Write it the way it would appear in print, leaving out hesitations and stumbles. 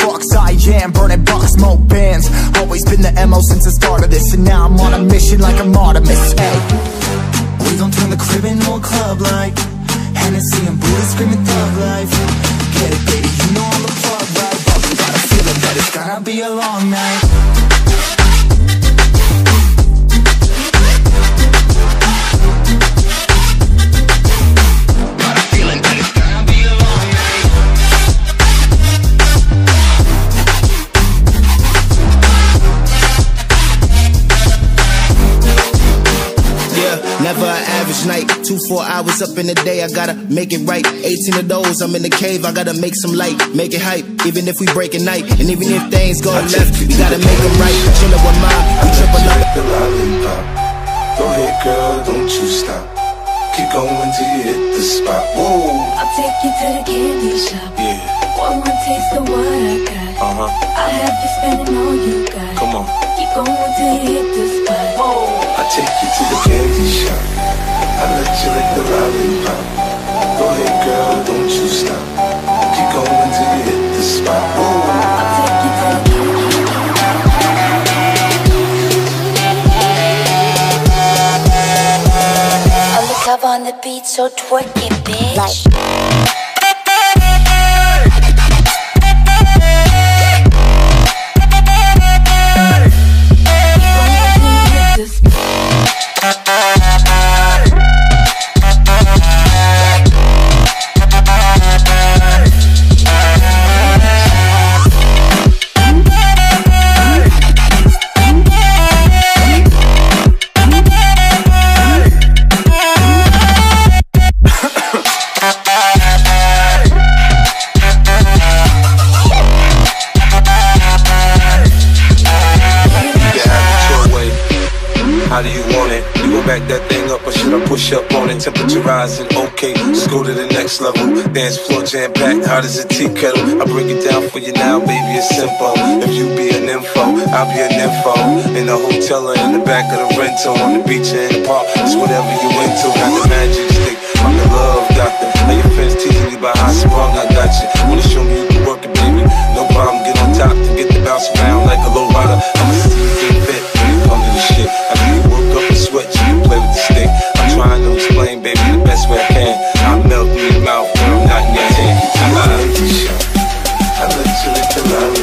fucks I am, burning bucks, smoke bands. Always been the MO since the start of this, and now I'm on a mission like I'm Artemis. Hey, we gon' turn the crib into a club like Hennessy and Buddha screaming thug life. Get it, baby, you know I'm the plug, right? But we got a feeling that it's gonna be a long night. Never an average night, 2-4 hours up in the day, I gotta make it right. 18 of those, I'm in the cave, I gotta make some light, make it hype, even if we break a night. And even if things go left, we gotta make them right. Chillin' with mine, we triple up. The lollipop. Go ahead, girl, don't you stop. Keep going till you hit the spot. Whoa. I'll take you to the candy shop. Yeah. One more taste of what I got. I'll have you spending all you got. Come on. Keep going till you hit the spot. Whoa. I take you to the candy shop. I let you lick the lollipop. Go ahead, girl, don't you stop. Keep going till you hit the spot. Whoa. I'll take you to the candy shop. On the cover on the beat, so twerk it, bitch. How do you want it? You gon' back that thing up or should I push up on it? Temperature rising, okay, let's go to the next level. Dance floor jam packed, hot as a tea kettle. I break it down for you now, baby, it's simple. If you be an info, I'll be an info. In the hotel or in the back of the rental, on the beach or in the park, it's whatever you into. Got the magic stick, I'm the love doctor. Now your friends teasing you about how sprung, I got you. Wanna show me you can work it, baby? No problem, get on top to get the bounce around like a low rider. I'ma see you get fit when you come to the shit. I do you work up and sweat, you can play with the stick. I'm trying to explain, baby, the best way I can. I'll melt in your mouth when I'm not in your hand. I let you lick the lollipop.